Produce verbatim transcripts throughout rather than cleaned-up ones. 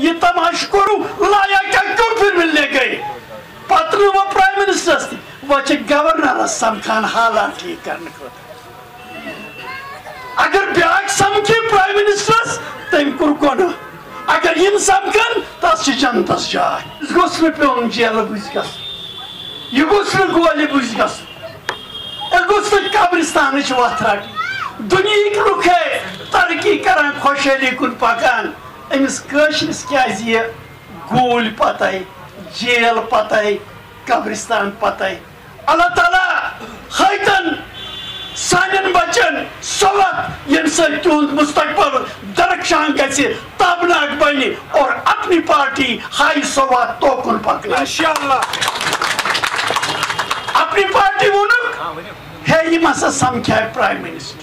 ये तमाश करू लाया क्या क्यों फिर मिलने गए पत्र वो प्राइम मिनिस्टर थी वो गवर्नर समखान हालात ठीक करने को अगर ब्याक समखी प्राइम मिनिस्टर तम कुर कोन अगर यम समखन तस जनतस जाय गोस न पेन जेल बुझ गस ये गोस न गोली बुझ गस गोस न कब्रिस्तान वथ रट दुनिया लुक है तरक्की करान खुशहाली कुन पकान अमिस कशरिस क्या गोल पता जेल पता कब्रिस्तान पता अल्लाह ताला खैतन सानन बचन सवत यम तुंद मुस्तकबल दरख्शान गए ताबनाक बने और अपनी पार्टी हाई सवत तोकुन पकड़े इंशाअल्लाह अपनी पार्टी वोनुक है ये मसा समख्या प्राइम मिनिस्टर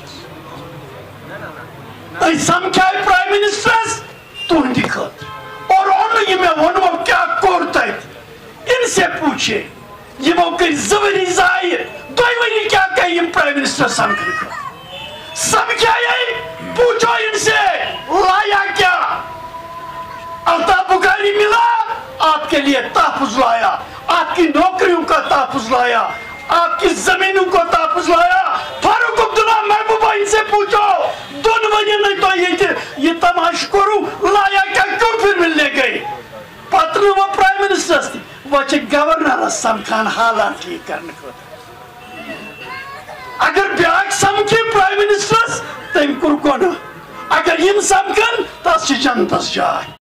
समख्या प्राइम मिनिस्टर तुंदी खत और उन ये मैं वोनु क्या कोर तक इनसे पूछे ये मौके जबरी जाहिर दो वही क्या कही प्राइम मिनिस्टर समख समख्या पूछो इनसे लाया क्या अल्ताफ बुखारी मिला आपके लिए तहफुज लाया आपकी नौकरियों का तहफुज लाया आपकी जमीनों को तहफुज लाया फारूक अब्दुल्ला महबूबा इनसे पूछो दोनों वजह नहीं तो ये ये तमाश करू लाया क्या क्यों फिर मिलने गए पत्र वो प्राइम मिनिस्टर थी वो गवर्नर समखान हालात ठीक करने को अगर ब्याक समखी प्राइम मिनिस्टर तम कुर कोन अगर यम समखन तस जनतस जाय